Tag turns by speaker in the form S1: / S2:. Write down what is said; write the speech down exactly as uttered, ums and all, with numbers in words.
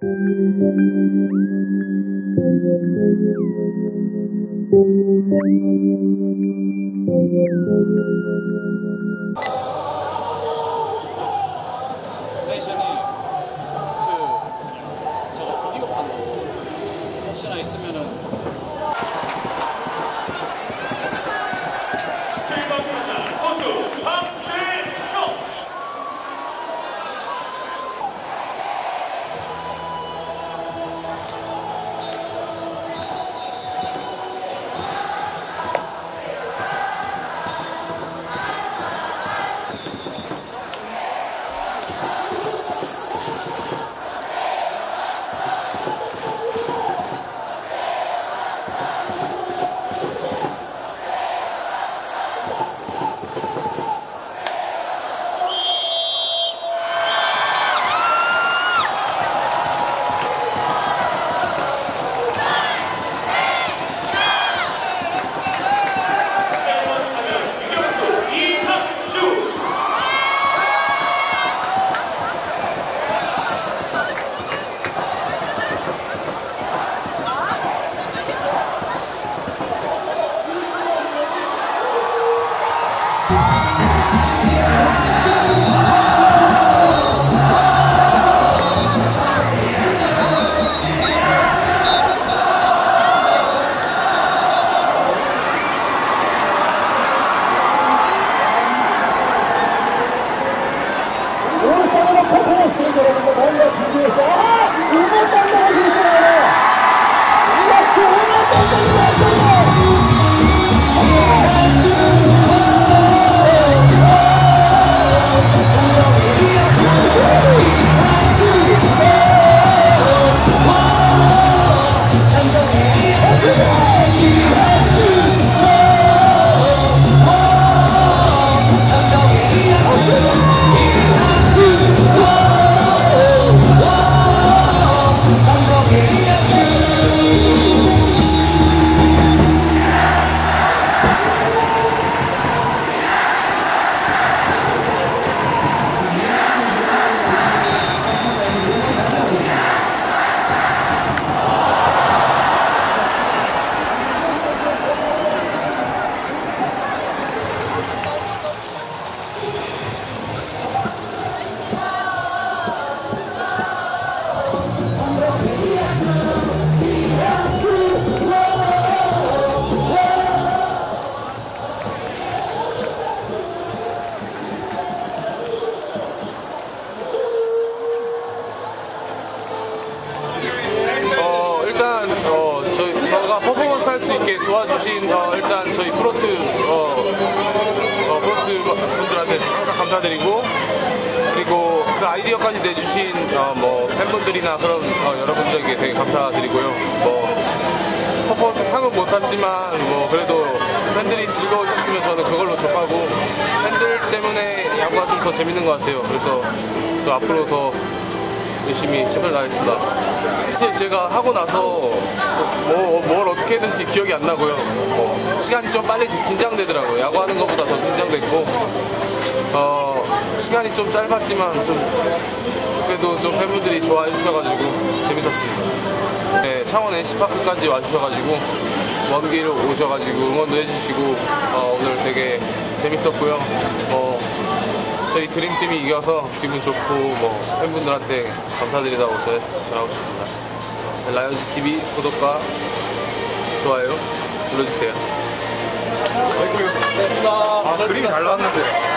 S1: 텐션이 그 저거 비디오판 혹시나 있으면은
S2: 칠 번 타자 선수 박세영.
S3: 저가 퍼포먼스 할 수 있게 도와주신 어, 일단 저희 프로트 어, 어, 프로트 분들한테 항상 감사드리고, 그리고 그 아이디어까지 내주신 어, 뭐 팬분들이나 그런 어, 여러분들에게 되게 감사드리고요. 뭐 퍼포먼스 상은 못탔지만 뭐 그래도 팬들이 즐거우셨으면 저는 그걸로 족하고, 팬들 때문에 야구가 좀 더 재밌는 것 같아요. 그래서 또 앞으로 더 열심히 최선을 다하겠습니다. 사실 제가 하고 나서 뭐, 뭘 어떻게 했는지 기억이 안 나고요. 뭐 시간이 좀 빨리 긴장되더라고요. 야구하는 것보다 더 긴장됐고, 어, 시간이 좀 짧았지만 좀 그래도 좀 팬분들이 좋아해 주셔가지고 재밌었습니다. 네, 창원 엔씨파크까지 와주셔가지고 먼 길 오셔가지고 응원도 해주시고 어, 오늘 되게 재밌었고요. 어, 저희 드림팀이 이겨서 기분 좋고 뭐 팬분들한테 감사드리다고 전하고 싶습니다. 라이온즈티비 구독과 좋아요 눌러주세요.
S4: 아, 그림이 잘 나왔는데.